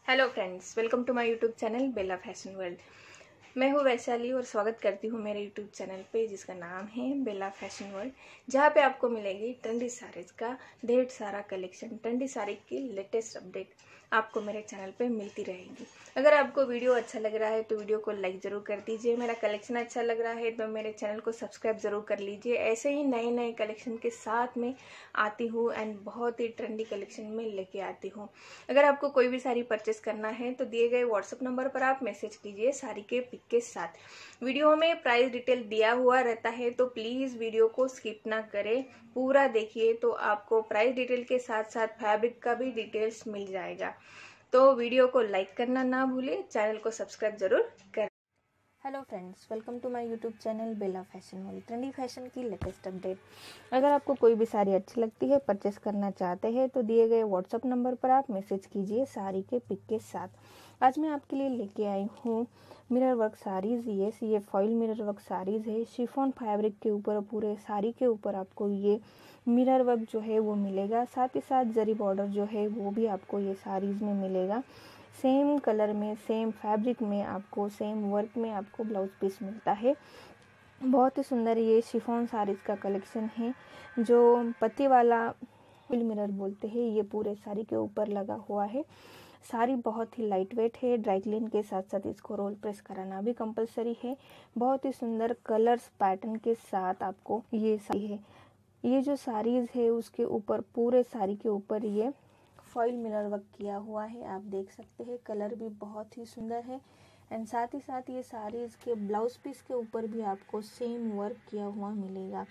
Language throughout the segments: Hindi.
Hello friends, welcome to my YouTube channel Bela fashion world. मैं हूँ वैशाली और स्वागत करती हूँ मेरे यूट्यूब चैनल पे जिसका नाम है बेला फैशन वर्ल्ड, जहाँ पे आपको मिलेगी ट्रेंडी साड़ीज़ का ढेर सारा कलेक्शन। ट्रेंडी साड़ी की लेटेस्ट अपडेट आपको मेरे चैनल पे मिलती रहेगी। अगर आपको वीडियो अच्छा लग रहा है तो वीडियो को लाइक ज़रूर कर दीजिए। मेरा कलेक्शन अच्छा लग रहा है तो मेरे चैनल को सब्सक्राइब ज़रूर कर लीजिए। ऐसे ही नए नए कलेक्शन के साथ में आती हूँ एंड बहुत ही ट्रेंडी कलेक्शन में लेके आती हूँ। अगर आपको कोई भी साड़ी परचेस करना है तो दिए गए व्हाट्सएप नंबर पर आप मैसेज कीजिए साड़ी के पिक के साथ। वीडियो में प्राइस डिटेल दिया हुआ रहता है तो प्लीज़ वीडियो को स्किप ना करें, पूरा देखिए तो आपको प्राइस डिटेल के साथ साथ फैब्रिक का भी डिटेल्स मिल जाएगा। तो वीडियो को लाइक करना ना भूलिए, चैनल को सब्सक्राइब जरूर करें। Hello friends, welcome to my YouTube channel Bela fashion world. Trendy fashion की लेटेस्ट अपडेट। अगर आपको कोई भी साड़ी अच्छी लगती है, परचेस करना चाहते हैं तो दिए गए व्हाट्सएप नंबर पर आप मैसेज कीजिए साड़ी के पिक के साथ। आज मैं आपके लिए लेके आई हूँ मिरर वर्क साड़ीज़। ये फॉइल मिरर वर्क साड़ीज़ है। शिफॉन फैब्रिक के ऊपर पूरे साड़ी के ऊपर आपको ये मिरर वर्क जो है वो मिलेगा। साथ ही साथ जरी बॉर्डर जो है वो भी आपको ये साड़ीज़ में मिलेगा। सेम कलर में, सेम फैब्रिक में, आपको सेम वर्क में आपको ब्लाउज पीस मिलता है। बहुत ही सुंदर ये शिफॉन साड़ीज़ का कलेक्शन है जो पत्ती वाला फुल मिरर बोलते हैं। ये पूरे साड़ी के ऊपर लगा हुआ है। साड़ी बहुत ही लाइट वेट है। ड्राई क्लीन के साथ साथ इसको रोल प्रेस कराना भी कंपलसरी है। बहुत ही सुंदर कलर्स पैटर्न के साथ आपको ये साड़ी है। ये जो साड़ीज़ है उसके ऊपर, पूरे साड़ी के ऊपर ये फॉइल मिरर वर्क किया हुआ है। आप देख सकते हैं कलर भी बहुत ही सुंदर है। एंड साथ ही साथ ये साड़ीज़ के ब्लाउज पीस के ऊपर भी आपको सेम वर्क किया हुआ मिलेगा।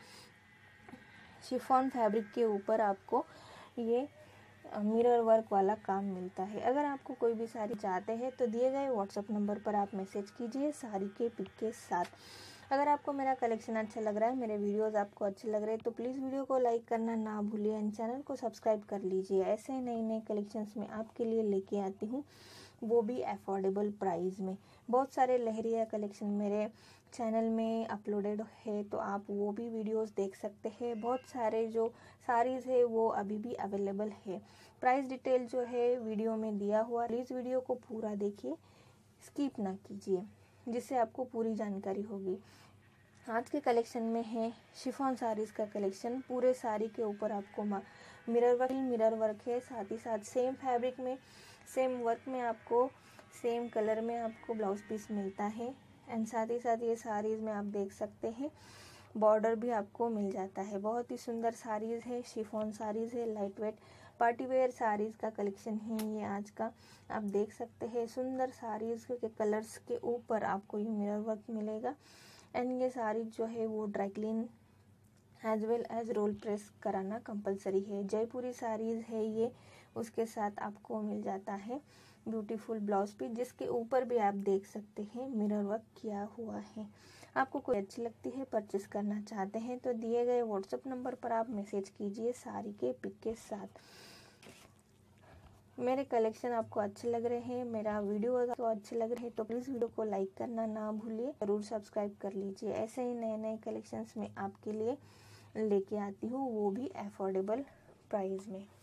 शिफॉन फैब्रिक के ऊपर आपको ये मिरर वर्क वाला काम मिलता है। अगर आपको कोई भी साड़ी चाहते हैं तो दिए गए व्हाट्सएप नंबर पर आप मैसेज कीजिए साड़ी के पिक के साथ। अगर आपको मेरा कलेक्शन अच्छा लग रहा है, मेरे वीडियोस आपको अच्छे लग रहे हैं तो प्लीज़ वीडियो को लाइक करना ना भूलिए एंड चैनल को सब्सक्राइब कर लीजिए। ऐसे नए नए कलेक्शंस में आपके लिए लेके आती हूँ, वो भी अफोर्डेबल प्राइस में। बहुत सारे लहरिया कलेक्शन मेरे चैनल में अपलोडेड है तो आप वो भी वीडियोस देख सकते हैं। बहुत सारे जो साड़ीज़ है वो अभी भी अवेलेबल है। प्राइस डिटेल जो है वीडियो में दिया हुआ। प्लीज़ वीडियो को पूरा देखिए, स्किप ना कीजिए, जिससे आपको पूरी जानकारी होगी। आज के कलेक्शन में है शिफॉन साड़ीज़ का कलेक्शन। पूरे साड़ी के ऊपर आपको मिरर वर्क है। साथ ही साथ सेम फैब्रिक में, सेम वर्क में, आपको सेम कलर में आपको ब्लाउज पीस मिलता है। एंड साथ ही साथ ये साड़ीज़ में आप देख सकते हैं बॉर्डर भी आपको मिल जाता है। बहुत ही सुंदर साड़ीज़ है, शिफॉन साड़ीज़ है, light weight party wear saris का कलेक्शन है ये आज का। आप देख सकते हैं सुंदर साड़ीज़ के कलर्स के ऊपर आपको ये मिरर वर्क मिलेगा। एंड ये साड़ी जो है वो dry clean as well as roll press कराना कंपलसरी है। जयपुरी साड़ीज़ है ये, उसके साथ आपको मिल जाता है ब्यूटीफुल ब्लाउज पीस, जिसके ऊपर भी आप देख सकते हैं मिरर वर्क किया हुआ है। आपको कोई अच्छी लगती है, परचेस करना चाहते हैं तो दिए गए व्हाट्सएप नंबर पर आप मैसेज कीजिए साड़ी के पिक के साथ। मेरे कलेक्शन आपको अच्छे लग रहे हैं, मेरा वीडियो आपको अच्छे लग रहे हैं तो प्लीज़ वीडियो को लाइक करना ना भूलिए, ज़रूर सब्सक्राइब कर लीजिए। ऐसे ही नए नए कलेक्शंस में आपके लिए लेके आती हूँ, वो भी अफोर्डेबल प्राइस में।